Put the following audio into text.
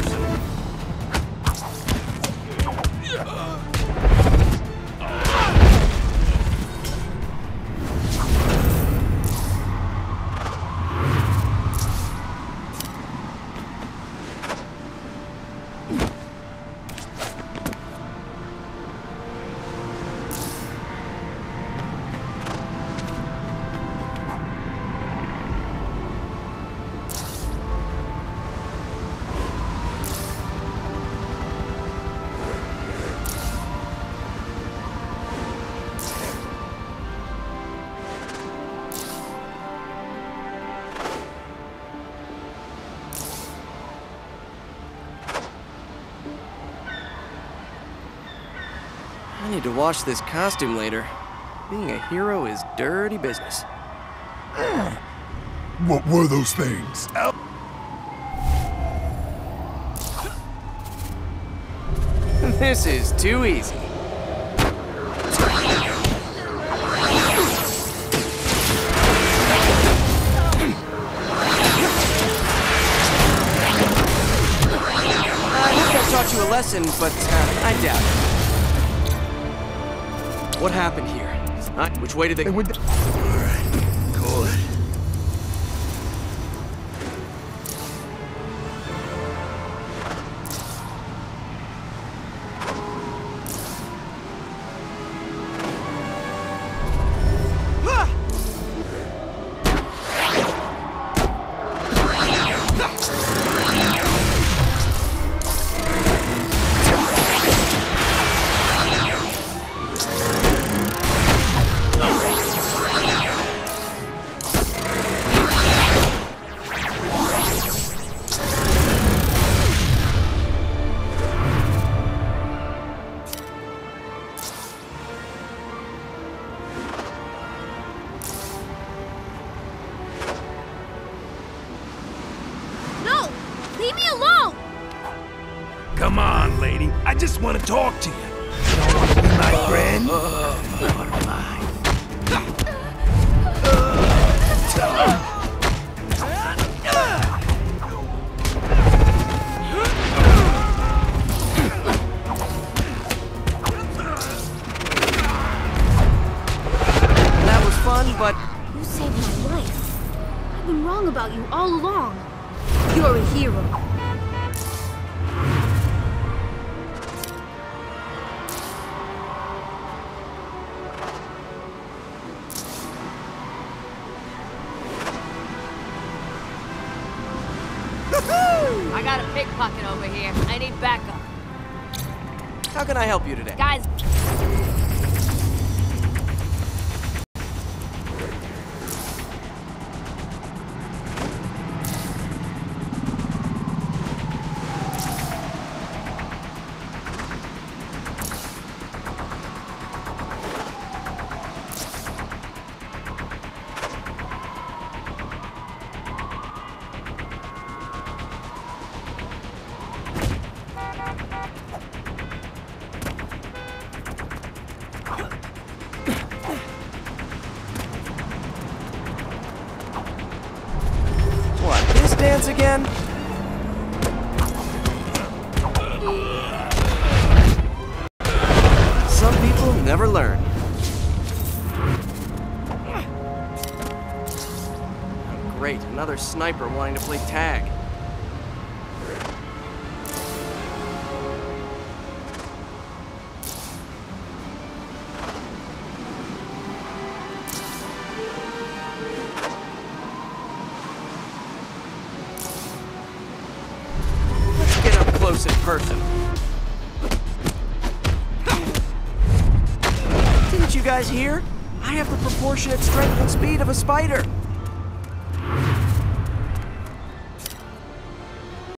person. I need to wash this costume later. Being a hero is dirty business. What were those things? This is too easy. I hope I taught you a lesson, but I doubt it. What happened here? Which way did they... Alright, call it. Leave me alone! Come on, lady. I just want to talk to you. You don't want to be my friend? Never mind. That was fun, but... You saved my life. I've been wrong about you all along. You're a hero. I got a pickpocket over here. I need backup. How can I help you today? Guys... What, this dance again? Some people never learn. Great, another sniper wanting to play tag. Let's get up close in person. Didn't you guys hear? I have the proportionate strength and speed of a spider.